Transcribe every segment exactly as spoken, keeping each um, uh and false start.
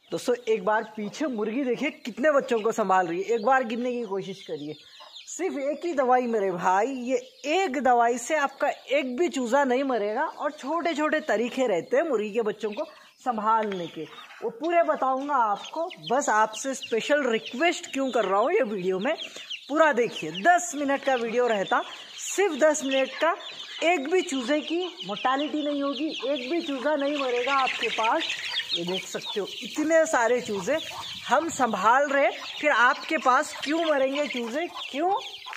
दोस्तों एक बार पीछे मुर्गी देखिए कितने बच्चों को संभाल रही है। एक बार गिनने की कोशिश करिए, सिर्फ एक ही दवाई मेरे भाई, ये एक दवाई से आपका एक भी चूजा नहीं मरेगा। और छोटे छोटे तरीके रहते हैं मुर्गी के बच्चों को संभालने के, वो पूरे बताऊंगा आपको। बस आपसे स्पेशल रिक्वेस्ट क्यों कर रहा हूँ, ये वीडियो में पूरा देखिए। दस मिनट का वीडियो रहता, सिर्फ दस मिनट का। एक भी चूजे की मोर्टालिटी नहीं होगी, एक भी चूजा नहीं मरेगा आपके पास। ये देख सकते हो इतने सारे चूजे हम संभाल रहे, फिर आपके पास क्यों मरेंगे चूजे? क्यों?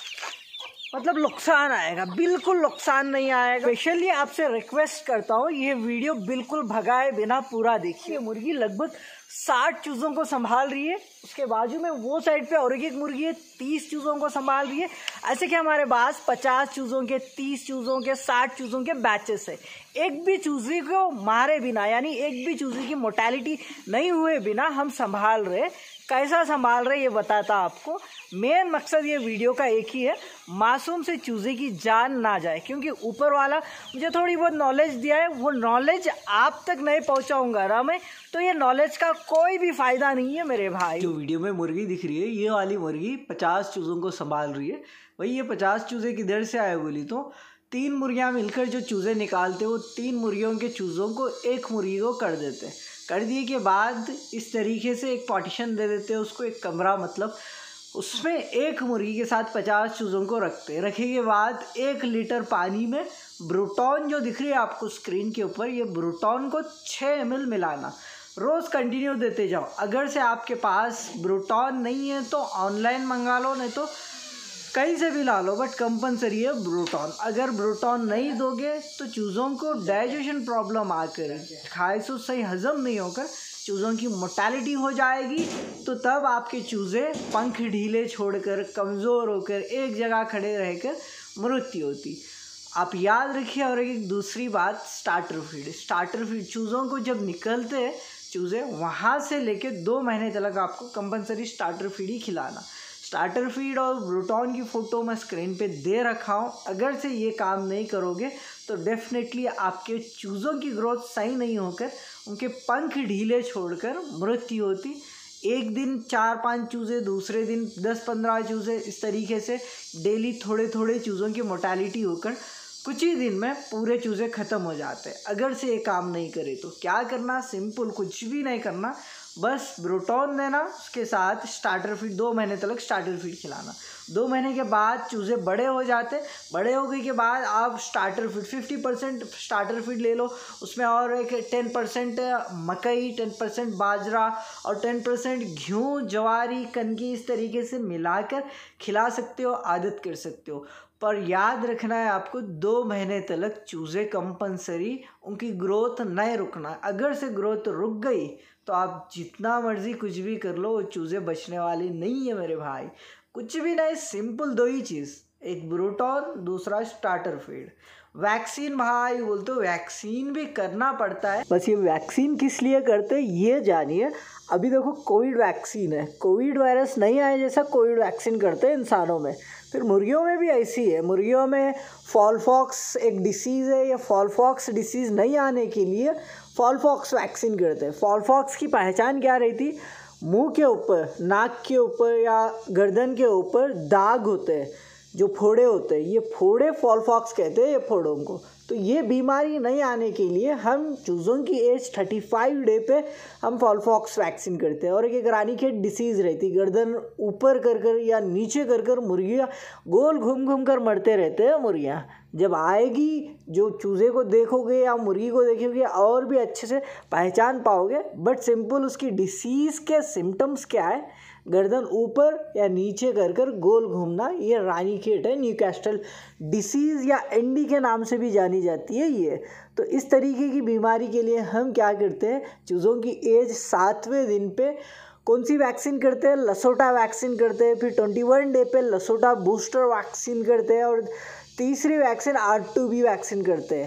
मतलब नुकसान आएगा, बिल्कुल नुकसान नहीं आएगा। स्पेशली आपसे रिक्वेस्ट करता हूँ ये वीडियो बिल्कुल भगाए बिना पूरा देखिए। मुर्गी लगभग साठ चूज़ों को संभाल रही है, उसके बाजू में वो साइड पे और एक मुर्गी है तीस चूज़ों को संभाल रही है। ऐसे कि हमारे पास पचास चूज़ों के, तीस चूज़ों के, साठ चूज़ों के बैचेस है। एक भी चूज़ी को मारे बिना, यानी एक भी चूज़ी की मोर्टेलिटी नहीं हुए बिना हम संभाल रहे। कैसा संभाल रहे ये बताता आपको। मेन मकसद ये वीडियो का एक ही है, मासूम से चूजे की जान ना जाए। क्योंकि ऊपर वाला मुझे थोड़ी बहुत नॉलेज दिया है, वो नॉलेज आप तक नहीं पहुंचाऊंगा ना मैं, तो ये नॉलेज का कोई भी फायदा नहीं है मेरे भाई। जो वीडियो में मुर्गी दिख रही है, ये वाली मुर्गी पचास चूज़ों को संभाल रही है। भाई ये पचास चूजे किधर से आए बोली तो तीन मुर्गियाँ मिलकर जो चूजे निकालते, वो तीन मुर्गियों के चूज़ों को एक मुर्गी को कर देते। कर दिए के बाद इस तरीके से एक पार्टीशन दे देते हैं उसको, एक कमरा, मतलब उसमें एक मुर्गी के साथ पचास चूज़ों को रखते। रखे के बाद एक लीटर पानी में ब्रूटॉन जो दिख रही है आपको स्क्रीन के ऊपर, ये ब्रूटॉन को छः एम एल मिलाना, रोज़ कंटिन्यू देते जाओ। अगर से आपके पास ब्रूटॉन नहीं है तो ऑनलाइन मंगा लो, नहीं तो कहीं से भी ला लो, बट कंपलसरी है ब्रूटॉन। अगर ब्रूटॉन नहीं दोगे तो चूज़ों को डाइजेशन प्रॉब्लम आकर, खाए सो सही हजम नहीं होकर चूज़ों की मोर्टेलिटी हो जाएगी। तो तब आपके चूज़े पंख ढीले छोड़कर, कमज़ोर होकर एक जगह खड़े रहकर मृत्यु होती। आप याद रखिए। और एक दूसरी बात, स्टार्टर फीड। स्टार्टर फीड चूज़ों को जब निकलते हैं चूज़े, वहाँ से लेके दो महीने तक आपको कंपलसरी स्टार्टर फीड ही खिलाना। स्टार्टर फीड और ब्रूटॉन की फ़ोटो मैं स्क्रीन पे दे रखा हूँ। अगर से ये काम नहीं करोगे तो डेफिनेटली आपके चूज़ों की ग्रोथ सही नहीं होकर उनके पंख ढीले छोड़कर मृत्यु होती। एक दिन चार पांच चूज़े, दूसरे दिन दस पंद्रह चूज़े, इस तरीके से डेली थोड़े थोड़े चूज़ों की मोर्टेलिटी होकर कुछ ही दिन में पूरे चूज़े ख़त्म हो जाते हैं। अगर से ये काम नहीं करे तो क्या करना? सिंपल, कुछ भी नहीं करना, बस ब्रूटॉन देना, उसके साथ स्टार्टर फीड, दो महीने तक स्टार्टर फीड खिलाना। दो महीने के बाद चूज़े बड़े हो जाते, बड़े हो गए के बाद आप starter feed fifty percent starter feed ले लो, उसमें और एक टेन परसेंट मकई, टेन परसेंट बाजरा और टेन परसेंट गेहूँ, ज्वारी, कनकी, इस तरीके से मिलाकर खिला सकते हो, आदत कर सकते हो। पर याद रखना है आपको, दो महीने तक चूज़े कंपलसरी, उनकी ग्रोथ नहीं रुकना। अगर से ग्रोथ रुक गई तो आप जितना मर्जी कुछ भी कर लो, वो चूज़े बचने वाली नहीं है मेरे भाई। कुछ भी नहीं, सिंपल दो ही चीज़, एक ब्रूटॉन, दूसरा स्टार्टर फीड। वैक्सीन भाई बोलते हो, वैक्सीन भी करना पड़ता है। बस ये वैक्सीन किस लिए करते हैं ये जानिए। अभी देखो कोविड वैक्सीन है, कोविड वायरस नहीं आए जैसा कोविड वैक्सीन करते हैं इंसानों में, फिर मुर्गियों में भी ऐसी है। मुर्गियों में फॉलफॉक्स एक डिसीज़ है, या फॉलफॉक्स डिसीज़ नहीं आने के लिए फॉलफॉक्स वैक्सीन करते हैं। फॉलफॉक्स की पहचान क्या रहती? मुंह के ऊपर, नाक के ऊपर या गर्दन के ऊपर दाग होते हैं, जो फोड़े होते हैं, ये फोड़े फॉलफॉक्स कहते हैं ये फोड़ों को। तो ये बीमारी नहीं आने के लिए हम चूज़ों की एज थर्टी फाइव डे पे हम फॉलफॉक्स वैक्सीन करते हैं। और एक रानीखेत डिसीज़ रहती, गर्दन ऊपर कर कर या नीचे कर कर मुर्गियाँ गोल घूम घूम कर मरते रहते हैं मुर्गियाँ। जब आएगी, जो चूज़े को देखोगे या मुर्गी को देखोगे और भी अच्छे से पहचान पाओगे। बट सिंपल उसकी डिसीज़ के सिम्टम्स क्या है? गर्दन ऊपर या नीचे कर कर गोल घूमना, ये रानीखेत है, न्यूकास्टल डिसीज़ या एनडी के नाम से भी जानी जाती है ये। तो इस तरीके की बीमारी के लिए हम क्या करते हैं, चूज़ों की एज सातवें दिन पे कौन सी वैक्सीन करते हैं? लसोटा वैक्सीन करते हैं। फिर ट्वेंटी वन डे पे लसोटा बूस्टर वैक्सीन करते हैं। और तीसरी vaccine R two B vaccine करते हैं।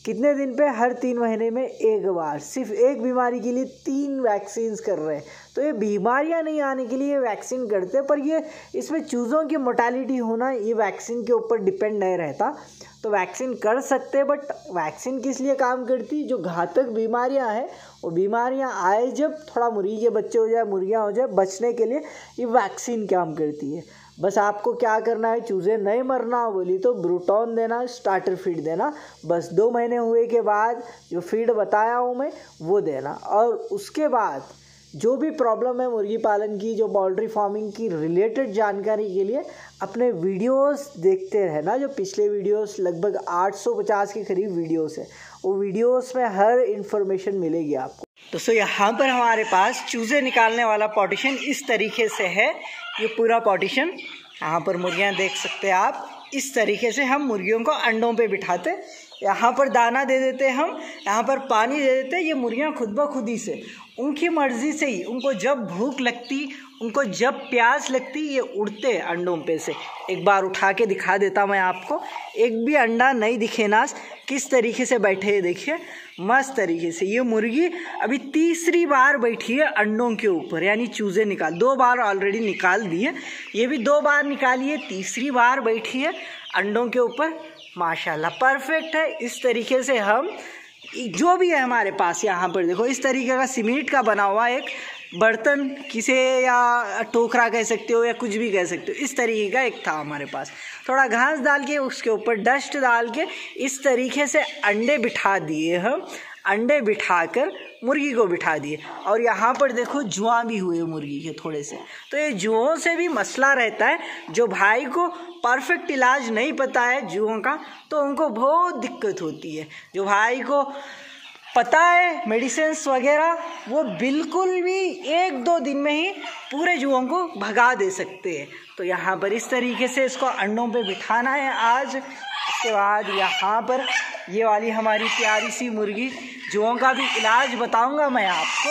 कितने दिन पे? हर तीन महीने में एक बार। सिर्फ एक बीमारी के लिए तीन वैक्सीन्स कर रहे हैं। तो ये बीमारियां नहीं आने के लिए वैक्सीन करते हैं, पर ये इसमें चूज़ों की मोर्टालिटी होना ये वैक्सीन के ऊपर डिपेंड नहीं रहता। तो वैक्सीन कर सकते हैं, बट वैक्सीन किस लिए काम करती? जो घातक बीमारियां हैं वो बीमारियां आए जब थोड़ा मुर्गी के बच्चे हो जाए, मुर्गियां हो जाए, बचने के लिए ये वैक्सीन काम करती है। बस आपको क्या करना है, चूज़े नहीं मरना बोली तो ब्रूटॉन देना, स्टार्टर फीड देना। बस दो महीने हुए के बाद जो फीड बताया हूँ मैं वो देना। और उसके बाद जो भी प्रॉब्लम है मुर्गी पालन की, जो पोल्ट्री फार्मिंग की रिलेटेड जानकारी के लिए अपने वीडियोस देखते रहना। जो पिछले वीडियोस लगभग आठ सौ पचास के करीब वीडियोस है, वो वीडियोस में हर इन्फॉर्मेशन मिलेगी आपको। दोस्तों यहाँ पर हमारे पास चूज़े निकालने वाला पार्टीशन इस तरीके से है। ये पूरा पार्टीशन, यहाँ पर मुर्गियाँ देख सकते हैं आप। इस तरीके से हम मुर्गियों को अंडों पे बिठाते, यहाँ पर दाना दे देते हम, यहाँ पर पानी दे देते। ये मुर्गियाँ खुद ब खुद ही से, उनकी मर्ज़ी से ही, उनको जब भूख लगती, उनको जब प्यास लगती, ये उड़ते अंडों पे से। एक बार उठा के दिखा देता मैं आपको, एक भी अंडा नहीं दिखे ना, किस तरीके से बैठे हैं देखिए, मस्त तरीके से। ये मुर्गी अभी तीसरी बार बैठी है अंडों के ऊपर, यानी चूज़े निकाल, दो बार ऑलरेडी निकाल दिए, ये भी दो बार निकाली है, तीसरी बार बैठी है अंडों के ऊपर। माशाल्लाह परफेक्ट है। इस तरीके से हम जो भी है हमारे पास, यहाँ पर देखो इस तरीके का सीमेंट का बना हुआ एक बर्तन, किसे या टोकरा कह सकते हो या कुछ भी कह सकते हो, इस तरीके का एक था हमारे पास। थोड़ा घास डाल के उसके ऊपर डस्ट डाल के इस तरीके से अंडे बिठा दिए हम, अंडे बिठाकर मुर्गी को बिठा दिए। और यहाँ पर देखो जुआ भी हुए मुर्गी के थोड़े से। तो ये जुओं से भी मसला रहता है। जो भाई को परफेक्ट इलाज नहीं पता है जुओं का, तो उनको बहुत दिक्कत होती है। जो भाई को पता है मेडिसिन्स वगैरह, वो बिल्कुल भी एक दो दिन में ही पूरे जुओं को भगा दे सकते हैं। तो यहाँ पर इस तरीके से इसको अंडों पे बिठाना है आज। उसके बाद यहाँ पर ये वाली हमारी प्यारी सी मुर्गी, जुओं का भी इलाज बताऊंगा मैं आपको।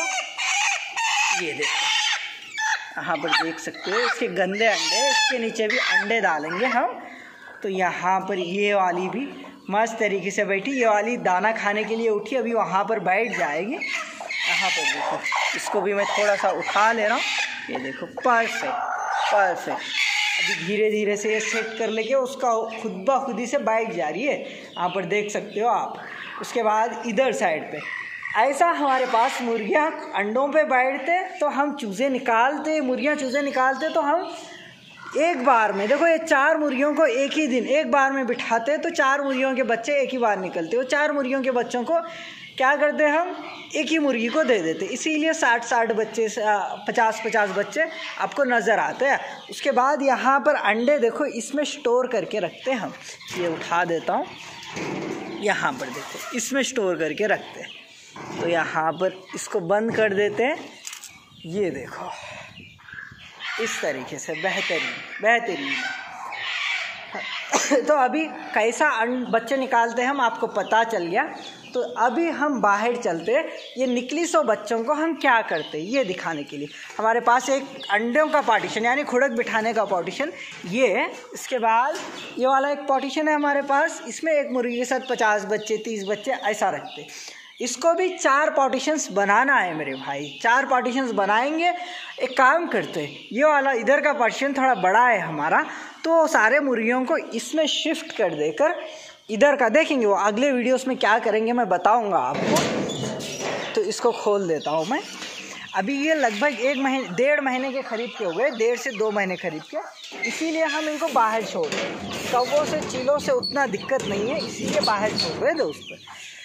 ये देखो यहाँ पर देख सकते हो इसके गंदे अंडे, इसके नीचे भी अंडे डालेंगे हम। तो यहाँ पर ये वाली भी मस्त तरीके से बैठी, ये वाली दाना खाने के लिए उठी, अभी वहाँ पर बैठ जाएगी। यहाँ पर देखो, इसको भी मैं थोड़ा सा उठा ले रहा हूँ। ये देखो परफेक्ट परफेक्ट। अभी धीरे धीरे से ये सेट कर लेके उसका खुद ब खुद ही से बैठ जा रही है, यहाँ पर देख सकते हो आप। उसके बाद इधर साइड पे ऐसा हमारे पास मुर्गियाँ अंडों पे बैठते, तो हम चूज़े निकालते, मुर्गियाँ चूज़े निकालते, तो हम एक बार में देखो ये चार मुर्गियों को एक ही दिन एक बार में बिठाते, तो चार मुर्गियों के बच्चे एक ही बार निकलते। वो चार मुर्गियों के बच्चों को क्या करते हम, एक ही मुर्गी को दे देते। इसीलिए साठ साठ बच्चे, पचास पचास बच्चे आपको नज़र आते हैं। उसके बाद यहाँ पर अंडे देखो इसमें स्टोर करके रखते हम। ये उठा देता हूँ, यहाँ पर देखो इसमें स्टोर करके रखते हैं। तो यहाँ पर इसको बंद कर देते हैं। ये देखो इस तरीके से बेहतरीन बेहतरीन। तो अभी कैसा अंड बच्चे निकालते हैं हम आपको पता चल गया। तो अभी हम बाहर चलते हैं, ये निकली सौ बच्चों को हम क्या करते हैं ये दिखाने के लिए। हमारे पास एक अंडों का पार्टीशन यानी खुड़क बिठाने का पार्टीशन ये है। इसके बाद ये वाला एक पार्टीशन है हमारे पास, इसमें एक मुर्गी के साथ पचास बच्चे तीस बच्चे ऐसा रखते। इसको भी चार पार्टीशंस बनाना है मेरे भाई, चार पार्टीशंस बनाएंगे। एक काम करते हैं, ये वाला इधर का पार्टीशन थोड़ा बड़ा है हमारा, तो सारे मुर्गियों को इसमें शिफ्ट कर देकर इधर का देखेंगे। वो अगले वीडियोस में क्या करेंगे मैं बताऊंगा आपको। तो इसको खोल देता हूँ मैं। अभी ये लगभग एक महीने डेढ़ महीने के करीब के हो गए, डेढ़ से दो महीने करीब के, इसीलिए हम इनको बाहर छोड़ दें। कौवों से चीलों से उतना दिक्कत नहीं है, इसीलिए बाहर छोड़ रहे दोस्तों।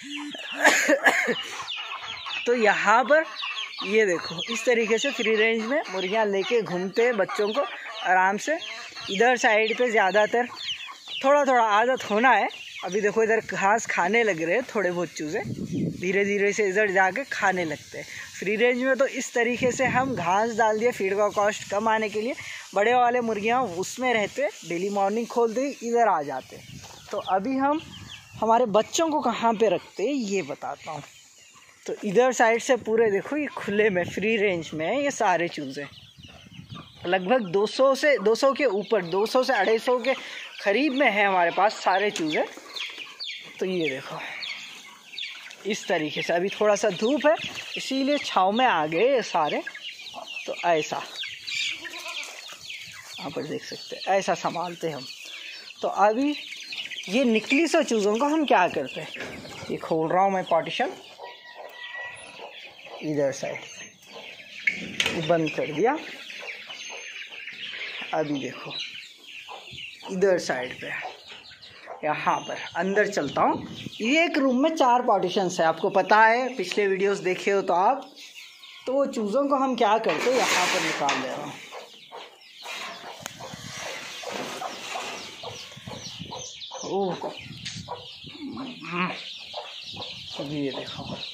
तो यहाँ पर ये देखो इस तरीके से फ्री रेंज में मुर्गियाँ लेके घूमते हैं बच्चों को आराम से। इधर साइड पे ज़्यादातर थोड़ा थोड़ा आदत होना है। अभी देखो इधर घास खाने लग रहे हैं थोड़े बहुत चूज़े, धीरे धीरे से इधर जाके खाने लगते हैं। फ्री रेंज में तो इस तरीके से हम घास डाल दिए, फीड का कॉस्ट कम आने के लिए। बड़े वाले मुर्गियाँ उसमें रहते, डेली मॉर्निंग खोलते ही इधर आ जाते। तो अभी हम हमारे बच्चों को कहाँ पे रखते हैं ये बताता हूँ। तो इधर साइड से पूरे देखो ये खुले में फ्री रेंज में ये सारे चूज़े लगभग दो सौ से दो सौ के ऊपर, दो सौ से अढ़ाई सौ के करीब में है हमारे पास सारे चूज़े। तो ये देखो इस तरीके से। अभी थोड़ा सा धूप है इसीलिए छाँव में आ गए ये सारे। तो ऐसा यहाँ पर देख सकते हैं, ऐसा संभालते हैं हम। तो अभी ये निकली सौ चूज़ों को हम क्या करते हैं, ये खोल रहा हूँ मैं पार्टीशन इधर साइड, ये बंद कर दिया। अभी देखो इधर साइड पे, यहाँ पर अंदर चलता हूँ। ये एक रूम में चार पार्टीशंस है, आपको पता है, पिछले वीडियोस देखे हो तो आप। तो वो चूज़ों को हम क्या करते हैं, यहाँ पर निकाल दे रहा हूँ। ओह, अभी ये देखो